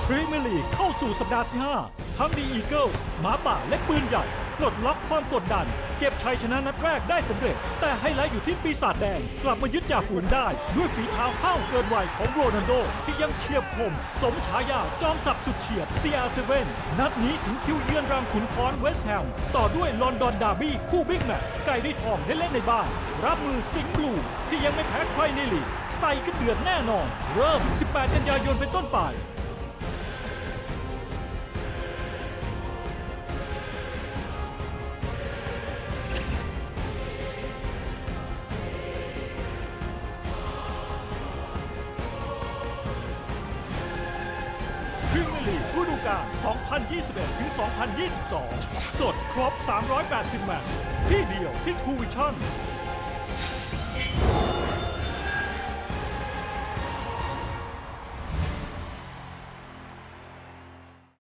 พรีเมียร์ลีกเข้าสู่สัปดาห์ที่ 5 ทั้งดีอีเกิลส์หมาป่าและปืนใหญ่ปลดล็อกความกดดันเก็บชัยชนะนัดแรกได้สำเร็จแต่ไฮไลท์อยู่ที่ปีศาจแดงกลับมายึดจ่าฝูงได้ด้วยฝีเท้าห้าวเกินวัยของโรนัลโดที่ยังเฉียบคมสมฉายาจอมสับสุดเฉียบ CR7 นัดนี้ถึงคิวเยือนรังขุนค้อนเวสต์แฮมต่อด้วยลอนดอนดาร์บี้คู่บิ๊กแมตช์ไก่ได้ทองได้เล่นในบ้านรับมือสิงห์บลูที่ยังไม่แพ้ใครในลีกใส่กันเดือดแน่นอนเริ่ม 18 กันยายนเป็นต้นไปฤดูกาล 2021-2022 สดครบ 380 แมตช์ที่เดียวที่ True Vision